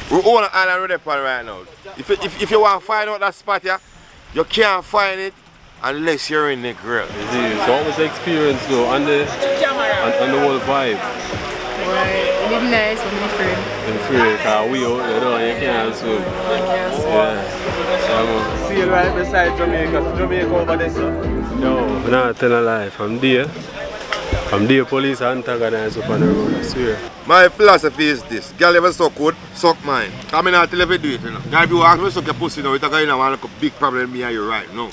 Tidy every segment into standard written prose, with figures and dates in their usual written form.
We own an island with right now. If you want to find out that spot here, you can't find it unless you're in the grill. So what was the experience though on the whole vibe? Right, live nice, but I'm afraid. I'm afraid because we out there, though, you can't swim. Yeah. See you right beside Jamaica. Jamaica over there, sir? No, I'm not telling a lie. From there, police antagonize up on the road, I swear. My philosophy is this: girl ever suck good, suck mine. I mean, I'll tell you if you do it, you know. Girl, if you ask me to suck your pussy now, it's going to have a big problem with me and you right now.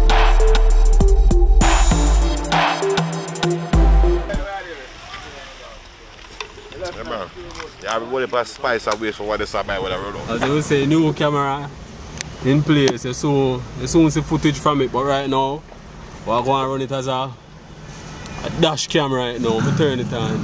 Yeah, everybody put spice away for what they say by whatever. As they will say, new camera in place, so you soon see footage from it, but right now, we're going to run it as a dash cam right now. We turn it on.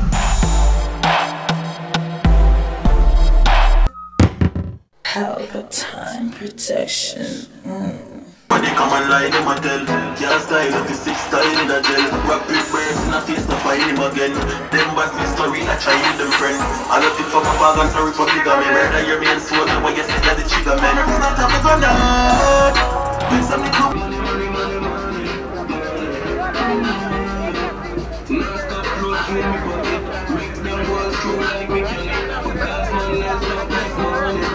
Palpatine protection. When they come and lie, them a tell. Can't style of the six style in a gel. Rapid burst in a face to find him again. Them bad mystery, I try with them friend. I love it from a bag and sorry for bigger me. Murder your main soul, now when you say you're the trigger man. I'm not having fun now. When something come. Non-stop flows in my pocket. Make them go through like we can. Because man, let's not make money.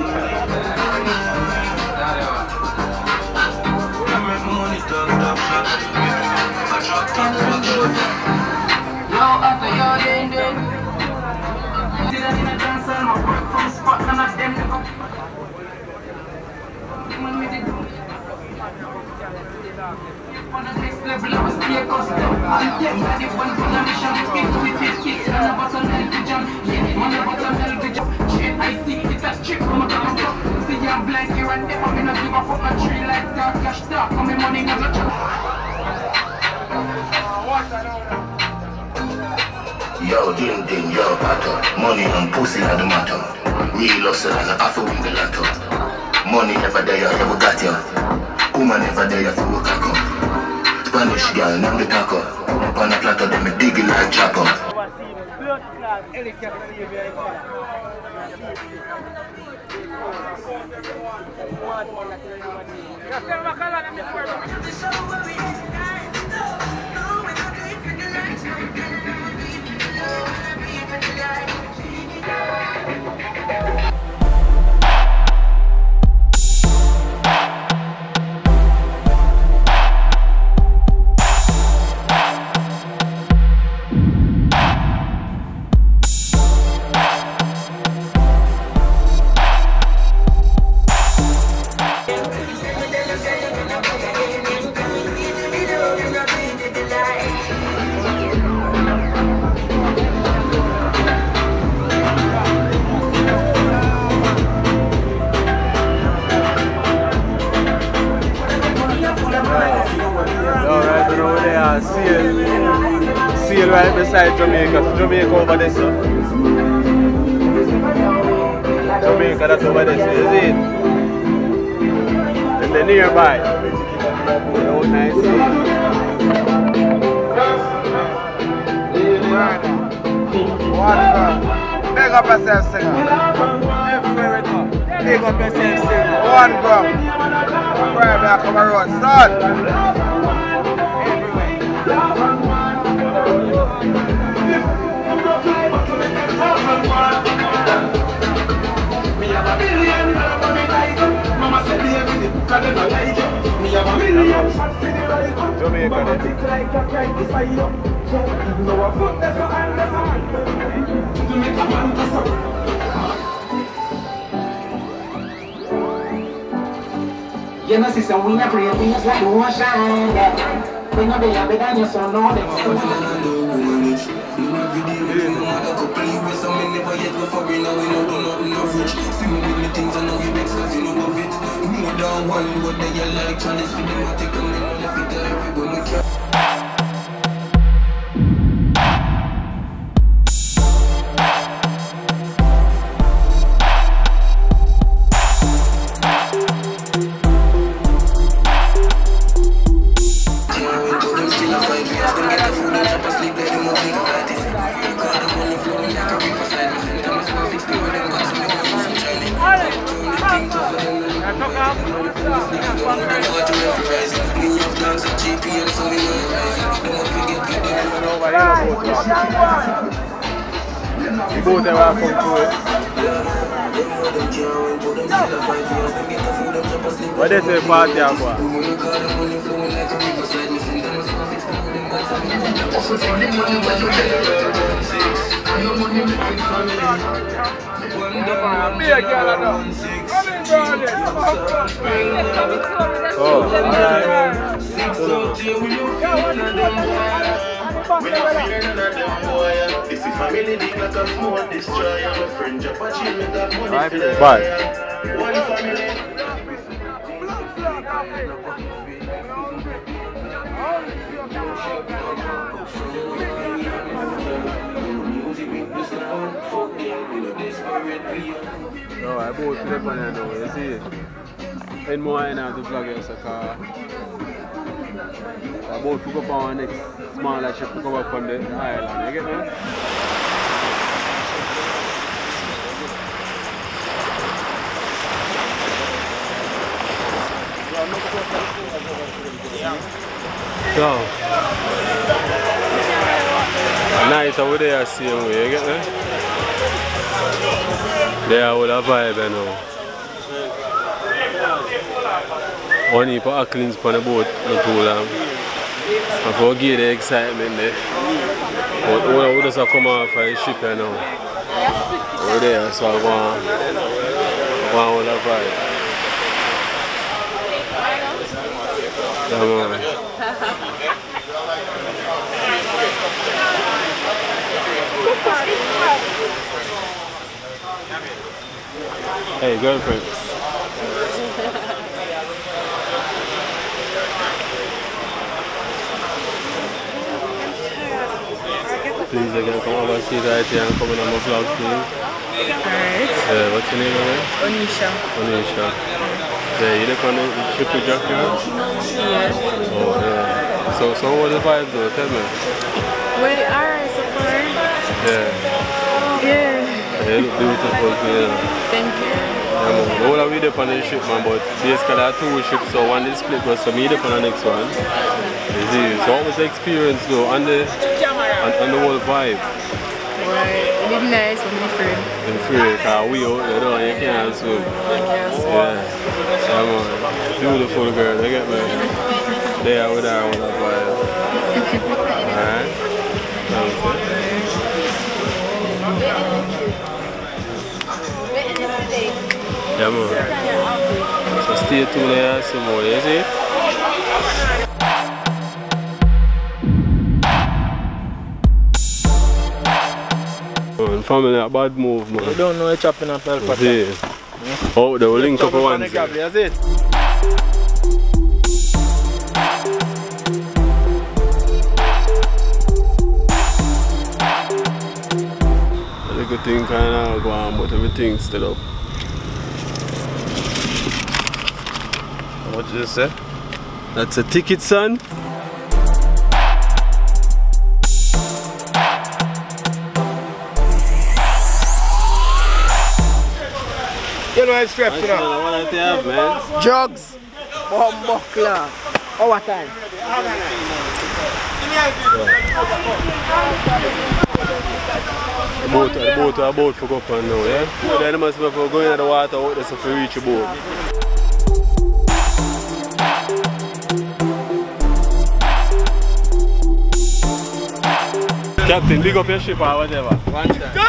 Yo, after your day, did I in a dance and my work from spot and I them to go. When we did on the next level, I was clear custom. And them had it one for the mission. With his kicks and a bottom hell to jump. Yeah, on the bottom hell to jump. Shit, I see it as trick from a gun. See, I'm blank here and them. I'm gonna give a fuck a tree like that. Cash dark, come in money, I'm not. Yo, ding ding, yo, patter. Money and pussy are the matter. Real hustlers are after win the lotto. Money never there, you never got ya. Woman never there, you feel work a cup. Spanish girl, name the taco. On a platter, them a dig it like chopper. Seal right beside Jamaica. Jamaica over there, sir. Jamaica, that's over there, sir. You see it? And they're nearby. Oh, nice. Big up yourself, singer. Big up yourself, singer. 1 gram. Right back come around, son. Me have a million Mama said me every day, cause they don't like you. Me have a million shots for the right. Jamaica, Mama think like a practice by you. Even though a foot there's a hand, there's a hand. To make a man to suffer. You know, sister, we are pretty things like ocean. We know they are better than you, so no, they The boat ever come through it. What is the party about? Oh, no, I bought to the banana now, you see. And more I have to vlog here, so car. I bought to go for our next smaller trip to go up on the island, you get me? So, nice over there, same way, you get me? They are with a vibe, you know. One heap of cleans on the boat, not too long. And forget the excitement there. But we just come off for the ship, you know. Over there, so I want with a vibe. Come on. Hey, girlfriend. Please, again, come over, see right here and come on my vlog, please. Alright. What's your name again? Onisha. Onisha. Yeah, you look on the ship with Jack here? Yeah. Oh, yeah. So what the vibe though? Tell me. Well, alright so far. Yeah. Yeah. You look beautiful, you know. Thank you. Yeah, all of we up on the ship, man, but basically there are two ships, so one is split, but so me up on the next one. You see, so what was the experience though, and the whole vibe? Well, it is nice when we're free. In free, because we out there, though, you can't swim. Yeah. Yeah, man. Beautiful girl, you get me? They are with her on the vibe. Alright? Yeah, man. So stay tuned there, see more, you see? Family, a bad move, man. You don't know a chopping up El Patel. Oh, they will link up one. That's it. The little thing kind of go on, but everything's still up. What did you say? That's a ticket, son. You know it's straps, you know. What do you have, man? Drugs. Buckler. Oh, what time? The boat for go up and now, yeah? Then must be for going in the water out there so to reach the boat. Captain, big up your ship or whatever. One time.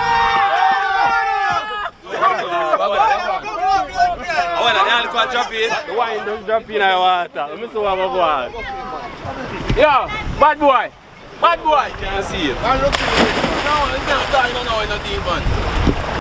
The wine just drop in the water. Let me see what I go. Yo, bad boy. Bad boy. Can't see it. No, it's not dying, no, it's not even.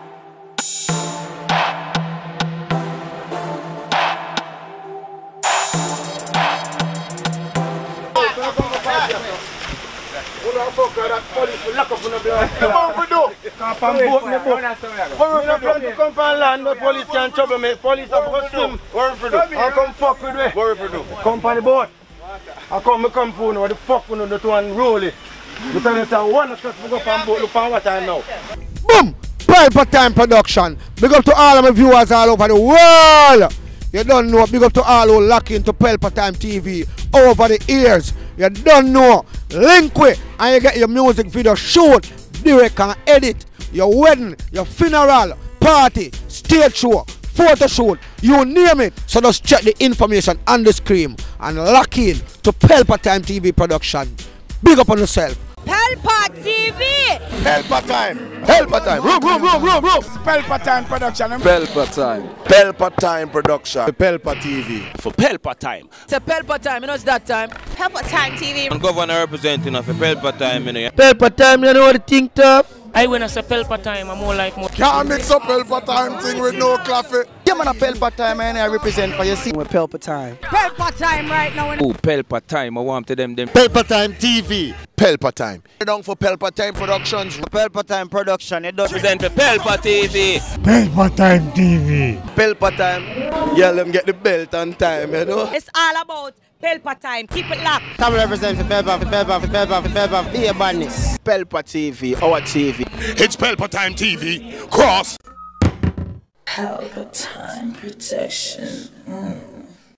That police will lock up on the blood. What we do? Camp and boat me boat. When we come to come and land, the police can't trouble me. Police have got swim. What we do? I come fuck with me. What we do? Come on the boat. I come for you. What the fuck we do? The two and roll it. We tell you that 1 o'clock we go up and boat. Look on what time now. Boom! Pelpa Time Production. Big up to all of my viewers all over the world. You don't know. Big up to all who lock into Pelpa Time TV over the years. You don't know. Link with and you get your music video shoot, direct and edit. Your wedding, your funeral, party, stage show, photo shoot, you name it. So just check the information on the screen and lock in to Pelpa Time TV production. Big up on yourself. Pelpa TV! Pelpa Time! Pelpa Time! Room! Pelpa Time production. Pelpa Time. Pelpa Time production. Pelpa TV. For Pelpa Time. It's a Pelpa Time, you know it's that time. Pelpa Time TV. I'm governor representing of Pelpa Time, you know. Pelpa Time, you know what the thing tough? I when I say Pelpa Time, I'm more like more. Can't mix up Pelpa Time thing with no coffee. Yeah, man, a Pelpa Time, and I represent for you. See, with Pelpa Time. Pelpa Time right now. Oh, Pelpa Time, I want to them. Pelpa Time TV. Pelpa Time. Down for Pelpa Time Productions. Pelpa Time Production. It does represent for Pelpa TV. Pelpa Time TV. Pelpa Time. Yeah, let them get the belt on time, you know. It's all about Pelpa Time. Keep it locked. Come represent for Pelpa. Be a badness. Pelpa TV, our TV. It's Pelpa Time TV. Cross. Pelpa Time Protection.